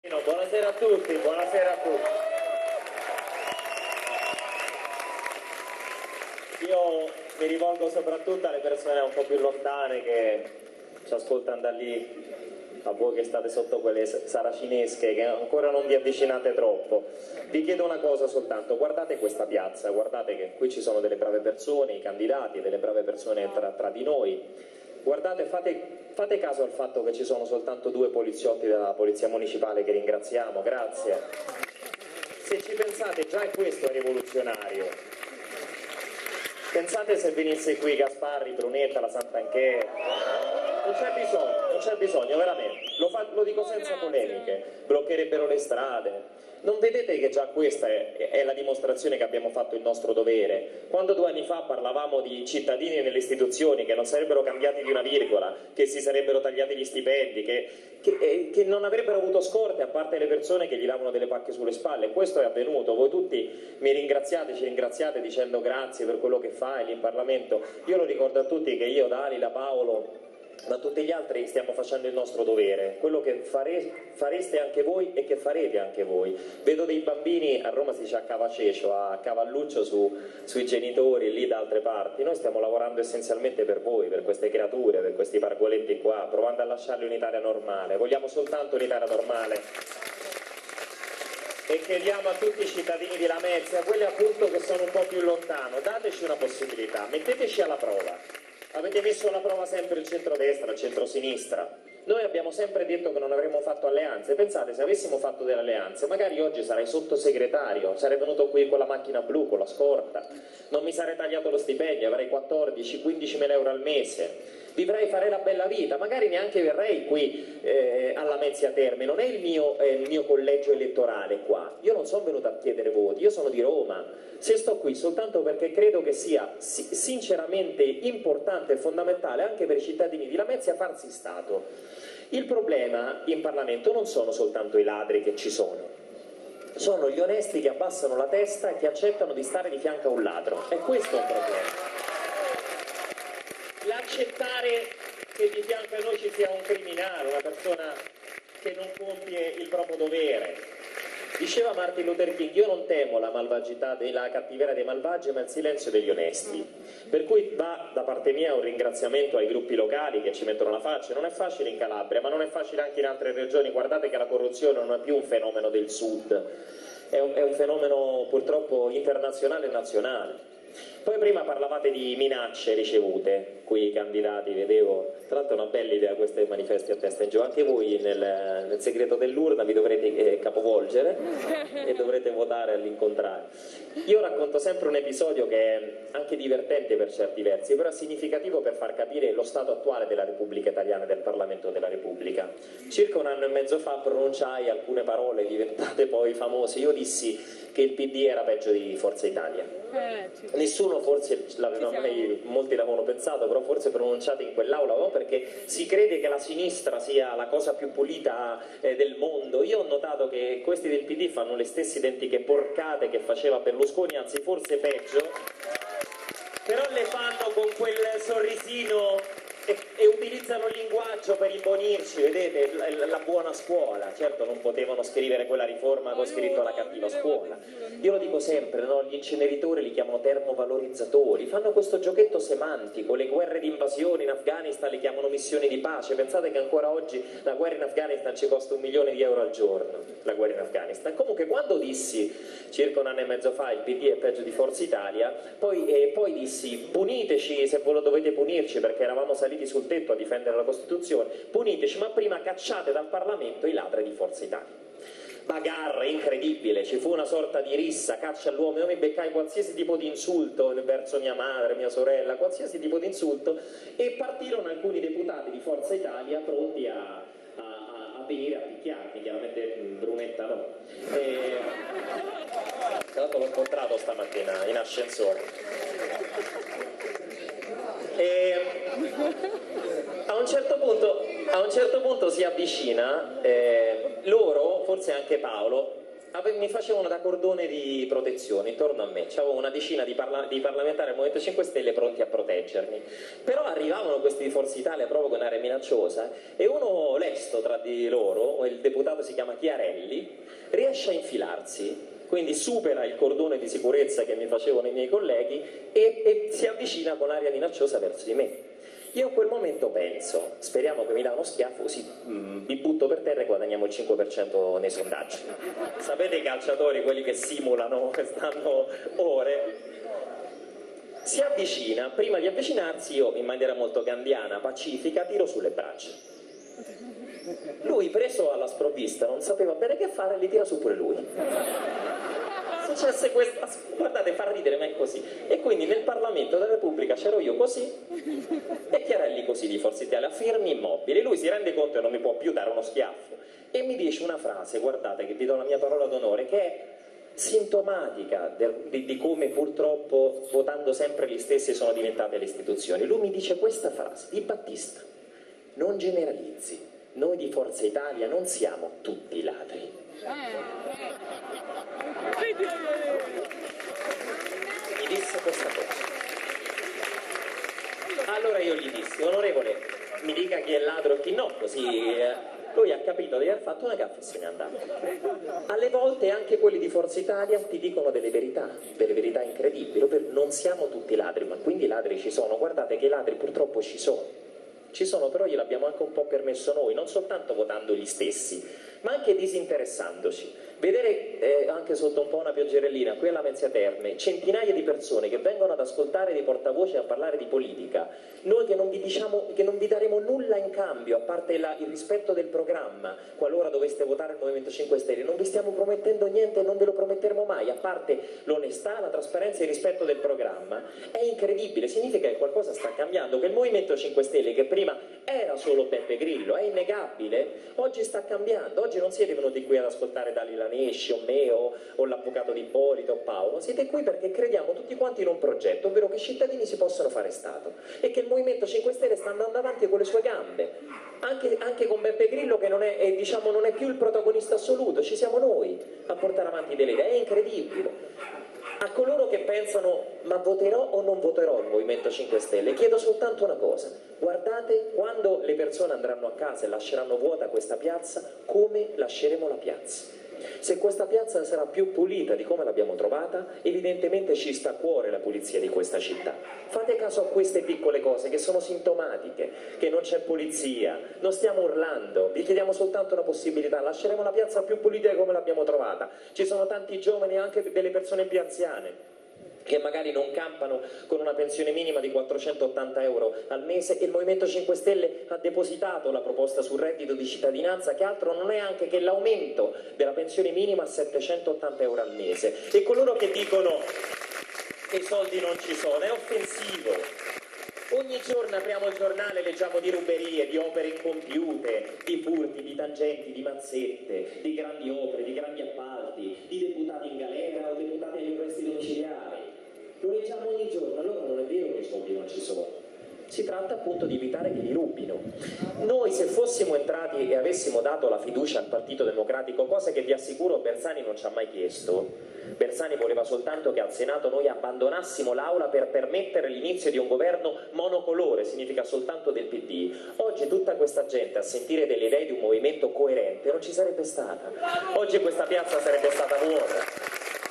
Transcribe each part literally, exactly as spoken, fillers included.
Buonasera a tutti, buonasera a tutti. Io mi rivolgo soprattutto alle persone un po' più lontane che ci ascoltano da lì, a voi che state sotto quelle saracinesche, che ancora non vi avvicinate troppo. Vi chiedo una cosa soltanto, guardate questa piazza, guardate che qui ci sono delle brave persone, i candidati, delle brave persone tra, tra di noi. Guardate, fate, fate caso al fatto che ci sono soltanto due poliziotti della Polizia Municipale che ringraziamo, grazie. Se ci pensate, già è questo rivoluzionario. Pensate se venisse qui Gasparri, Brunetta, la Santanchè. Non c'è bisogno, non c'è bisogno, veramente. Lo, fa, lo dico senza polemiche. Bloccherebbero le strade. Non vedete che già questa è, è la dimostrazione che abbiamo fatto il nostro dovere? Quando due anni fa parlavamo di cittadini nelle istituzioni che non sarebbero cambiati di una virgola, che si sarebbero tagliati gli stipendi, che, che, eh, che non avrebbero avuto scorte a parte le persone che gli davano delle pacche sulle spalle, questo è avvenuto. Voi tutti mi ringraziate, ci ringraziate dicendo grazie per quello che fai lì in Parlamento. Io lo ricordo a tutti che io, Dalila, Paolo, ma tutti gli altri stiamo facendo il nostro dovere, quello che fare, fareste anche voi e che farete anche voi. Vedo dei bambini, a Roma si dice a cavacecio, a cavalluccio su, sui genitori, lì da altre parti. Noi stiamo lavorando essenzialmente per voi, per queste creature, per questi pargoletti qua, provando a lasciarli un'Italia normale. Vogliamo soltanto un'Italia normale. E chiediamo a tutti i cittadini di Lamezia, quelli appunto che sono un po' più lontano, dateci una possibilità, metteteci alla prova. Avete messo alla prova sempre il centrodestra, il centrosinistra. Noi abbiamo sempre detto che non avremmo fatto alleanze. Pensate, se avessimo fatto delle alleanze, magari oggi sarei sottosegretario, sarei venuto qui con la macchina blu, con la scorta, non mi sarei tagliato lo stipendio, avrei quattordici quindici mila euro al mese. Vivrei, farei la bella vita, magari neanche verrei qui eh, alla Lamezia Terme, non è il mio, eh, il mio collegio elettorale qua, io non sono venuto a chiedere voti, io sono di Roma, se sto qui soltanto perché credo che sia si sinceramente importante e fondamentale anche per i cittadini di Lamezia farsi Stato. Il problema in Parlamento non sono soltanto i ladri che ci sono, sono gli onesti che abbassano la testa e che accettano di stare di fianco a un ladro, e questo è un problema. L'accettare che di fianco a noi ci sia un criminale, una persona che non compie il proprio dovere. Diceva Martin Luther King, io non temo la malvagità, la cattiveria dei malvagi, ma il silenzio degli onesti. Per cui va da parte mia un ringraziamento ai gruppi locali che ci mettono la faccia. Non è facile in Calabria, ma non è facile anche in altre regioni. Guardate che la corruzione non è più un fenomeno del sud, è un, è un fenomeno purtroppo internazionale e nazionale. Poi prima parlavate di minacce ricevute, qui i candidati, vedevo, tra l'altro è una bella idea queste manifesti a testa in giù, anche voi nel, nel segreto dell'urna vi dovrete eh, capovolgere e dovrete votare all'incontrario. Io racconto sempre un episodio che è anche divertente per certi versi, però è significativo per far capire lo stato attuale della Repubblica Italiana e del Parlamento della Repubblica. Circa un anno e mezzo fa pronunciai alcune parole diventate poi famose. Io dissi che il P D era peggio di Forza Italia. Nessuno forse l'aveva mai, molti l'avevano pensato, però forse pronunciate in quell'aula, no? Perché si crede che la sinistra sia la cosa più pulita eh, del mondo. Io ho notato che questi del P D fanno le stesse identiche porcate che faceva Berlusconi, anzi forse peggio, però le fanno con quel sorrisino e, e utilizzano il linguaggio per imbonirci, vedete, la, la buona scuola. Certo non potevano scrivere quella riforma con scritto la cattiva scuola. Io lo dico sempre, no? Gli inceneritori li chiamano termovalorizzatori, fanno questo giochetto semantico, le guerre di invasione in Afghanistan li chiamano missioni di pace. Pensate che ancora oggi la guerra in Afghanistan ci costa un milione di euro al giorno, la guerra in Afghanistan. Comunque quando dissi circa un anno e mezzo fa il P D è peggio di Forza Italia, poi, eh, poi dissi puniteci se voi lo dovete punirci, perché eravamo saliti sul tetto a difendere la Costituzione, puniteci, ma prima cacciate dal Parlamento i ladri di Forza Italia. Bagarre incredibile, ci fu una sorta di rissa, caccia all'uomo, io mi beccai qualsiasi tipo di insulto verso mia madre, mia sorella, qualsiasi tipo di insulto, e partirono alcuni deputati di Forza Italia pronti a, a, a venire a picchiarmi, chiaramente Brunetta no. E... tra l'altro l'ho incontrato stamattina in ascensore. E a un certo punto, a un certo punto si avvicina, eh, loro, forse anche Paolo, mi facevano da cordone di protezione intorno a me, c'avevo una decina di, parla di parlamentari del Movimento cinque Stelle pronti a proteggermi, però arrivavano questi di Forza Italia proprio con aria minacciosa e uno lesto tra di loro, il deputato si chiama Chiarelli, riesce a infilarsi, quindi supera il cordone di sicurezza che mi facevano i miei colleghi e, e si avvicina con aria minacciosa verso di me. Io in quel momento penso, speriamo che mi dà uno schiaffo, così mm, mi butto per terra e guadagniamo il cinque per cento nei sondaggi. Sapete i calciatori, quelli che simulano, che stanno ore? Si avvicina, prima di avvicinarsi io in maniera molto gandhiana, pacifica, tiro sulle braccia. Lui, preso alla sprovvista, non sapeva bene che fare e li tira su pure lui. Successe questa, guardate, fa ridere, ma è così. E quindi nel Parlamento della Repubblica c'ero io così e Chiarelli così di Forza Italia, fermi immobili. Lui si rende conto che non mi può più dare uno schiaffo e mi dice una frase, guardate che vi do la mia parola d'onore, che è sintomatica del, di, di come purtroppo votando sempre gli stessi sono diventate le istituzioni. Lui mi dice questa frase: Di Battista, non generalizzi, noi di Forza Italia non siamo tutti ladri. Mi disse questa cosa. Allora io gli dissi: onorevole, mi dica chi è ladro e chi no, così eh. Lui ha capito di aver fatto una gaffa e se n'è andato. Alle volte anche quelli di Forza Italia ti dicono delle verità, delle verità incredibili. Non siamo tutti ladri, ma quindi i ladri ci sono. Guardate che i ladri purtroppo ci sono. Ci sono, però gliel'abbiamo anche un po' permesso noi, non soltanto votando gli stessi, ma anche disinteressandoci. Vedere eh, anche sotto un po' una pioggerellina qui alla Lamezia Terme centinaia di persone che vengono ad ascoltare dei portavoce a parlare di politica, noi che non vi diciamo che non vi daremo nulla in cambio a parte la, il rispetto del programma qualora doveste votare il Movimento cinque Stelle, non vi stiamo promettendo niente e non ve lo prometteremo mai, a parte l'onestà, la trasparenza e il rispetto del programma. È incredibile, significa che qualcosa sta cambiando, che il Movimento cinque Stelle, che prima era solo Beppe Grillo, è innegabile, oggi sta cambiando. Oggi non siete venuti qui ad ascoltare Dalila Nesci o me o, o l'avvocato di Ippolito o Paolo, siete qui perché crediamo tutti quanti in un progetto, ovvero che i cittadini si possono fare Stato e che il Movimento cinque Stelle sta andando avanti con le sue gambe, anche, anche con Beppe Grillo che non è, è, diciamo, non è più il protagonista assoluto, ci siamo noi a portare avanti delle idee, è incredibile. A coloro che pensano ma voterò o non voterò il Movimento cinque Stelle, chiedo soltanto una cosa: guardate quando le persone andranno a casa e lasceranno vuota questa piazza, come lasceremo la piazza. Se questa piazza sarà più pulita di come l'abbiamo trovata, evidentemente ci sta a cuore la pulizia di questa città. Fate caso a queste piccole cose che sono sintomatiche, che non c'è polizia, non stiamo urlando, vi chiediamo soltanto una possibilità: lasceremo la piazza più pulita di come l'abbiamo trovata. Ci sono tanti giovani e anche delle persone più anziane che magari non campano con una pensione minima di quattrocentottanta euro al mese, e il Movimento cinque Stelle ha depositato la proposta sul reddito di cittadinanza, che altro non è anche che l'aumento della pensione minima a settecentottanta euro al mese. E coloro che dicono che i soldi non ci sono, è offensivo. Ogni giorno apriamo il giornale e leggiamo di ruberie, di opere incompiute, di furti, di tangenti, di mazzette, di grandi opere, di grandi appalti, di deputati in galera o deputati agli arresti domiciliari. Lo leggiamo ogni giorno, allora non è vero che i soldi non ci sono. Si tratta appunto di evitare che li rubino. Noi, se fossimo entrati e avessimo dato la fiducia al Partito Democratico, cosa che vi assicuro Bersani non ci ha mai chiesto, Bersani voleva soltanto che al Senato noi abbandonassimo l'Aula per permettere l'inizio di un governo monocolore, significa soltanto del P D. Oggi tutta questa gente a sentire delle idee di un movimento coerente non ci sarebbe stata. Oggi questa piazza sarebbe stata vuota.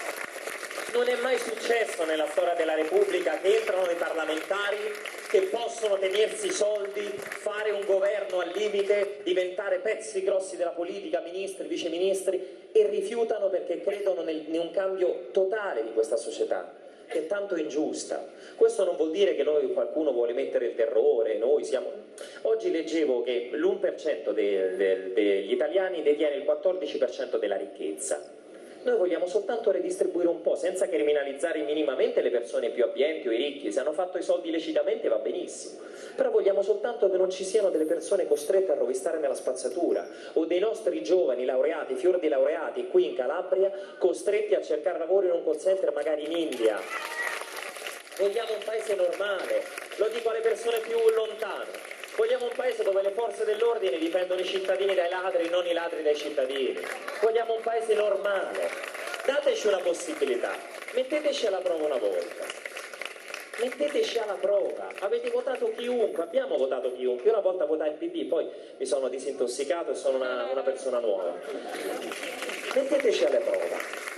Non è mai successo nella storia della Repubblica che entrano dei parlamentari che possono tenersi i soldi, fare un governo al limite, diventare pezzi grossi della politica, ministri, viceministri, e rifiutano perché credono nel, in un cambio totale di questa società, che è tanto ingiusta. Questo non vuol dire che noi, qualcuno vuole mettere il terrore, noi siamo... Oggi leggevo che l'uno per cento de, de, degli italiani detiene il quattordici per cento della ricchezza. Noi vogliamo soltanto redistribuire un po', senza criminalizzare minimamente le persone più abbienti o i ricchi. Se hanno fatto i soldi lecitamente va benissimo, però vogliamo soltanto che non ci siano delle persone costrette a rovistare nella spazzatura, o dei nostri giovani laureati, fior di laureati qui in Calabria, costretti a cercare lavoro in un call center magari in India. Vogliamo un paese normale, lo dico alle persone più lontane. Vogliamo un paese dove le forze dell'ordine difendono i cittadini dai ladri, non i ladri dai cittadini. Vogliamo un paese normale. Dateci una possibilità, metteteci alla prova una volta. Metteteci alla prova. Avete votato chiunque, abbiamo votato chiunque. Io una volta votai il P D, poi mi sono disintossicato e sono una, una persona nuova. Metteteci alla prova.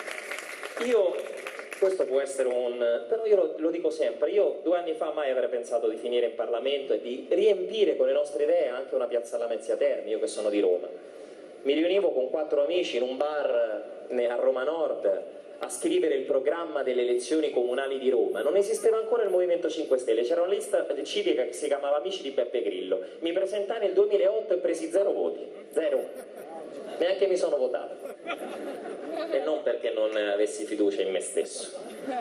Io, questo può essere un... però io lo, lo dico sempre, io due anni fa mai avrei pensato di finire in Parlamento e di riempire con le nostre idee anche una piazza Lamezia Terme, io che sono di Roma. Mi riunivo con quattro amici in un bar a Roma Nord a scrivere il programma delle elezioni comunali di Roma. Non esisteva ancora il Movimento cinque Stelle, c'era una lista civica che si chiamava Amici di Beppe Grillo. Mi presentai nel duemilaotto e presi zero voti, zero. Neanche mi sono votato. E non perché non avessi fiducia in me stesso.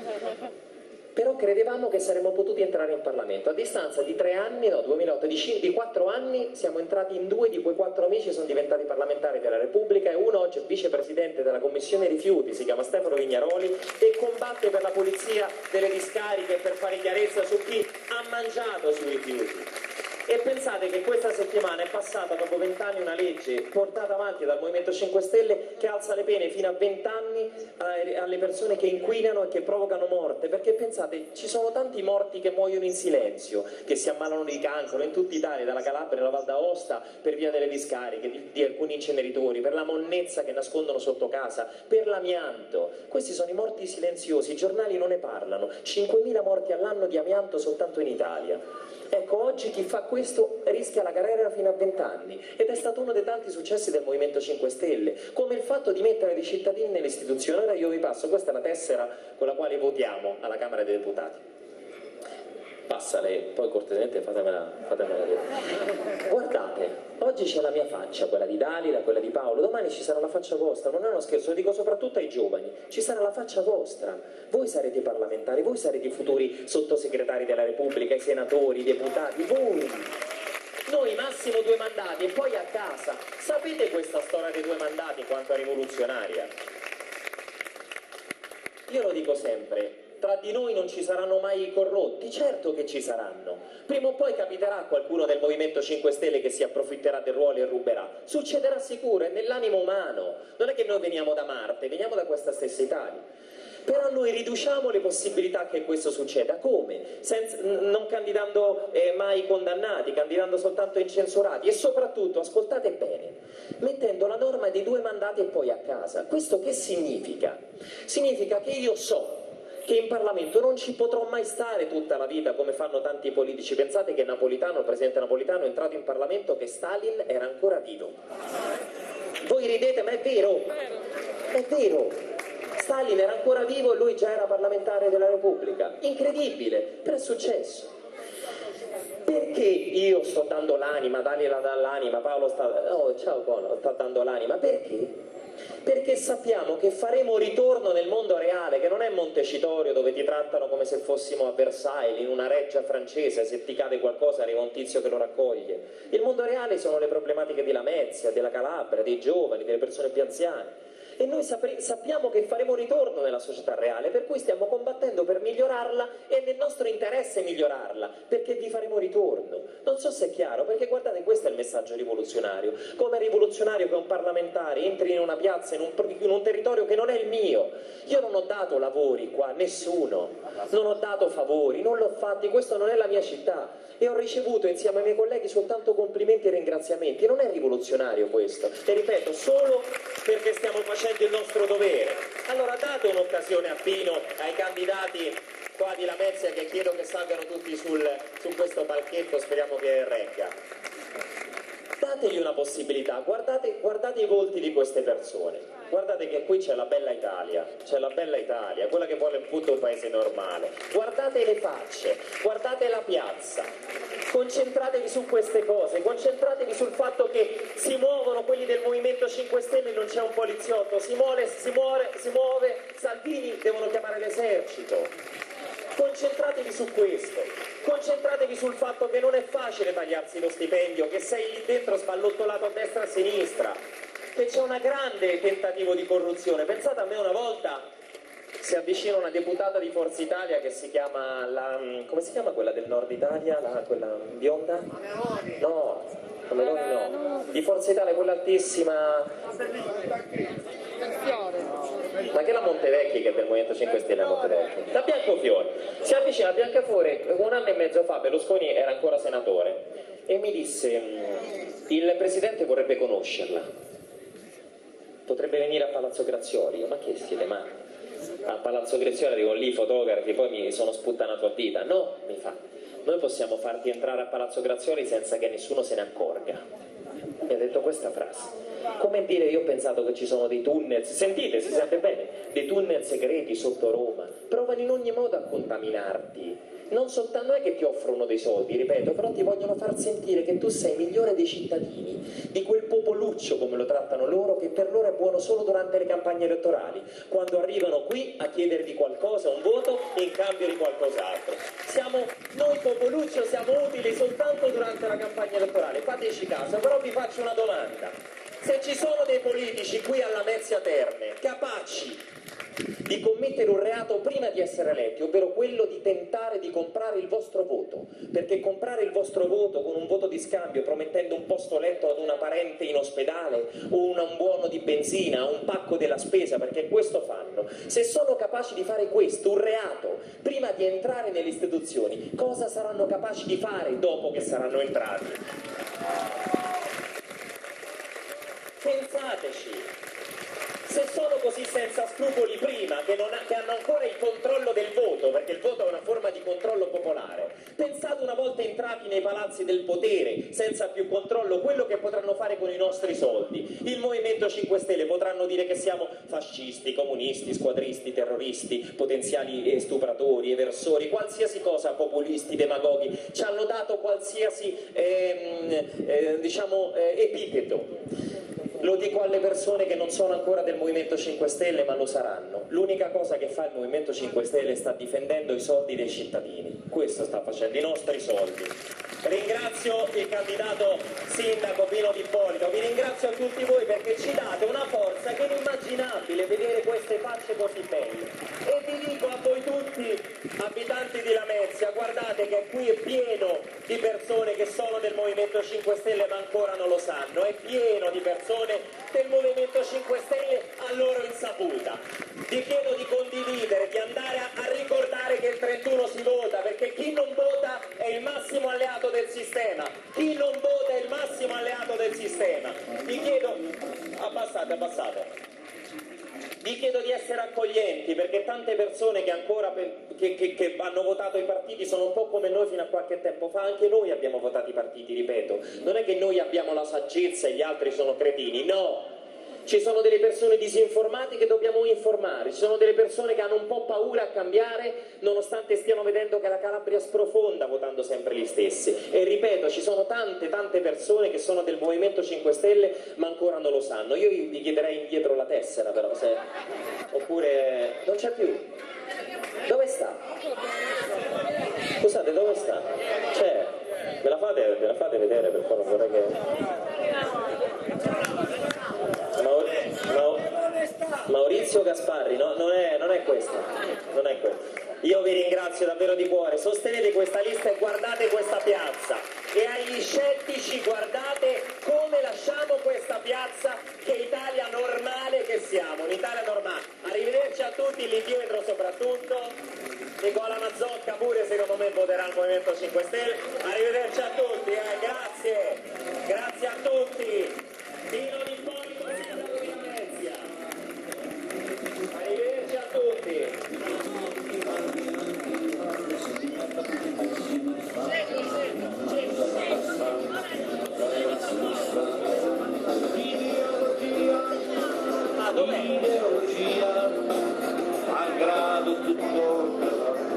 Però credevamo che saremmo potuti entrare in Parlamento. A distanza di tre anni, no, duemilaotto, di, di quattro anni, siamo entrati in due di quei quattro amici, sono diventati parlamentari della Repubblica, e uno oggi è vicepresidente della Commissione Rifiuti, si chiama Stefano Vignaroli, e combatte per la pulizia delle discariche e per fare chiarezza su chi ha mangiato sui rifiuti. E pensate che questa settimana è passata dopo vent'anni una legge portata avanti dal Movimento cinque Stelle che alza le pene fino a vent'anni alle persone che inquinano e che provocano morte, perché pensate, ci sono tanti morti che muoiono in silenzio, che si ammalano di cancro in tutta Italia, dalla Calabria alla Val d'Aosta, per via delle discariche, di, di alcuni inceneritori, per la monnezza che nascondono sotto casa, per l'amianto. Questi sono i morti silenziosi, i giornali non ne parlano, cinquemila morti all'anno di amianto soltanto in Italia. Ecco, oggi chi fa questo rischia la carriera fino a vent'anni, ed è stato uno dei tanti successi del Movimento cinque Stelle, come il fatto di mettere dei cittadini nelle istituzioni. Ora io vi passo, questa è la tessera con la quale votiamo alla Camera dei Deputati. Passa lei, poi cortesemente fatemela, fatemela vedere. Guardate, oggi c'è la mia faccia, quella di Dalila, quella di Paolo, domani ci sarà la faccia vostra, non è uno scherzo, lo dico soprattutto ai giovani, ci sarà la faccia vostra, voi sarete parlamentari, voi sarete i futuri sottosegretari della Repubblica, i senatori, i deputati, voi. Noi massimo due mandati e poi a casa. Sapete questa storia dei due mandati quanto è rivoluzionaria? Io lo dico sempre, tra di noi non ci saranno mai i corrotti, certo che ci saranno. Prima o poi capiterà qualcuno del Movimento cinque Stelle che si approfitterà del ruolo e ruberà. Succederà sicuro, è nell'animo umano. Non è che noi veniamo da Marte, veniamo da questa stessa Italia. Però noi riduciamo le possibilità che questo succeda. Come? Senza, non candidando eh, mai condannati, candidando soltanto incensurati, e soprattutto, ascoltate bene, mettendo la norma dei due mandati e poi a casa. Questo che significa? Significa che io so che in Parlamento non ci potrò mai stare tutta la vita come fanno tanti politici. Pensate che Napolitano, il presidente Napolitano, è entrato in Parlamento che Stalin era ancora vivo. Voi ridete, ma è vero, è vero. Stalin era ancora vivo e lui già era parlamentare della Repubblica. Incredibile, però è successo. Perché io sto dando l'anima, Dalila dà l'anima, Paolo sta... Oh, ciao Paolo, sta dando l'anima. Perché? Perché sappiamo che faremo ritorno nel mondo reale, che non è Montecitorio dove ti trattano come se fossimo a Versailles, in una reggia francese, se ti cade qualcosa arriva un tizio che lo raccoglie. Il mondo reale sono le problematiche di Lamezia, della Calabria, dei giovani, delle persone più anziane. E noi sappiamo che faremo ritorno nella società reale, per cui stiamo combattendo per migliorarla, e è nel nostro interesse migliorarla, perché vi faremo ritorno. Non so se è chiaro, perché guardate, questo è il messaggio rivoluzionario. Come è rivoluzionario che un parlamentare entri in una piazza, in un, in un territorio che non è il mio. Io non ho dato lavori qua, nessuno, non ho dato favori, non l'ho fatti, questo non è la mia città. E ho ricevuto insieme ai miei colleghi soltanto complimenti e ringraziamenti. Non è rivoluzionario questo, e ripeto, solo perché stiamo facendo il nostro dovere. Allora date un'occasione a Pino, ai candidati qua di Lamezia, che chiedo che salgano tutti sul, su questo palchetto, speriamo che regga. Dategli una possibilità, guardate, guardate i volti di queste persone. Guardate che qui c'è la bella Italia, c'è la bella Italia, quella che vuole appunto un paese normale. Guardate le facce, guardate la piazza, concentratevi su queste cose, concentratevi sul fatto che si muovono quelli del Movimento cinque Stelle, non c'è un poliziotto, si muove, si muore, si muove, Salvini, devono chiamare l'esercito. Concentratevi su questo, concentratevi sul fatto che non è facile tagliarsi lo stipendio, che sei lì dentro sballottolato a destra e a sinistra, che c'è un grande tentativo di corruzione. Pensate, a me una volta si avvicina una deputata di Forza Italia che si chiama, la, come si chiama quella del nord Italia, la, quella bionda? No, Meloni no, di Forza Italia, quella altissima, ma che la Montevecchi, che è del Movimento cinque Stelle a Montevecchi, la Biancofiore, si avvicina a Biancofiore un anno e mezzo fa, Berlusconi era ancora senatore, e mi disse, il Presidente vorrebbe conoscerla, potrebbe venire a Palazzo Grazioli. Ma che siete, ma a Palazzo Grazioli arrivo lì, fotografi, poi mi sono sputtanato a vita. No, mi fa, noi possiamo farti entrare a Palazzo Grazioli senza che nessuno se ne accorga. Mi ha detto questa frase. Come dire, io ho pensato che ci sono dei tunnel, sentite, si sente bene, dei tunnel segreti sotto Roma, provano in ogni modo a contaminarti. Non soltanto è che ti offrono dei soldi, ripeto, però ti vogliono far sentire che tu sei migliore dei cittadini, di quel popoluccio come lo trattano loro, che per loro è buono solo durante le campagne elettorali, quando arrivano qui a chiedervi qualcosa, un voto, in cambio di qualcos'altro. Siamo, noi popoluccio siamo utili soltanto durante la campagna elettorale, fateci caso, però vi faccio una domanda. Se ci sono dei politici qui alla Mezzia Terme, capaci di commettere un reato prima di essere eletti, ovvero quello di tentare di comprare il vostro voto, perché comprare il vostro voto con un voto di scambio promettendo un posto letto ad una parente in ospedale o un, un buono di benzina, un pacco della spesa, perché questo fanno, se sono capaci di fare questo, un reato, prima di entrare nelle istituzioni, cosa saranno capaci di fare dopo che saranno entrati? Pensateci. Se sono così senza scrupoli prima, che, non ha, che hanno ancora il controllo del voto, perché il voto è una forma di controllo popolare, pensate una volta entrati nei palazzi del potere, senza più controllo, quello che potranno fare con i nostri soldi. Il Movimento cinque Stelle potranno dire che siamo fascisti, comunisti, squadristi, terroristi, potenziali stupratori, eversori, qualsiasi cosa, populisti, demagoghi, ci hanno dato qualsiasi ehm, eh, diciamo, eh, epiteto. Lo dico alle persone che non sono ancora del Movimento cinque Stelle ma lo saranno. L'unica cosa che fa il Movimento cinque Stelle sta difendendo i soldi dei cittadini. Questo sta facendo, i nostri soldi. Ringrazio il candidato sindaco Pino D'Ippolito, vi ringrazio a tutti voi perché ci date una forza che è inimmaginabile vedere queste facce così belle. E vi dico a voi tutti, abitanti di Lamezia, guardate che qui è pieno di persone che sono del Movimento cinque Stelle ma ancora non lo sanno, è pieno di persone del Movimento cinque Stelle a loro insaputa. Vi chiedo di condividere, di andare a, a ricordare che il trentuno si vota, perché chi non vota è il massimo alleato del sistema, chi non vota è il massimo alleato del sistema. Vi chiedo, abbassate, abbassate. Vi chiedo di essere accoglienti perché tante persone che ancora che, che, che hanno votato i partiti sono un po' come noi fino a qualche tempo fa, anche noi abbiamo votato i partiti, ripeto, non è che noi abbiamo la saggezza e gli altri sono cretini, no! Ci sono delle persone disinformate che dobbiamo informare, ci sono delle persone che hanno un po' paura a cambiare nonostante stiano vedendo che la Calabria sprofonda votando sempre gli stessi. E ripeto, ci sono tante tante persone che sono del Movimento cinque Stelle ma ancora non lo sanno. Io vi chiederei indietro la tessera però, se... oppure non c'è più. Dove sta? Scusate, dove sta? C'è. Me la fate, me la fate vedere per favore, vorrei che... Maurizio Gasparri, no? non, è, non è questa, non è questa. Io vi ringrazio davvero di cuore, sostenete questa lista e guardate questa piazza. E agli scettici guardate come lasciamo questa piazza, che Italia normale che siamo, un'Italia normale. Arrivederci a tutti lì dietro soprattutto. Nicola Mazzocca pure secondo me voterà al Movimento cinque Stelle. Arrivederci a tutti, eh, grazie, grazie a tutti. Pino D'Ippolito, sindaco di Lamezia. Arrivederci a tutti. Ah, dov'è? Malgrado tutto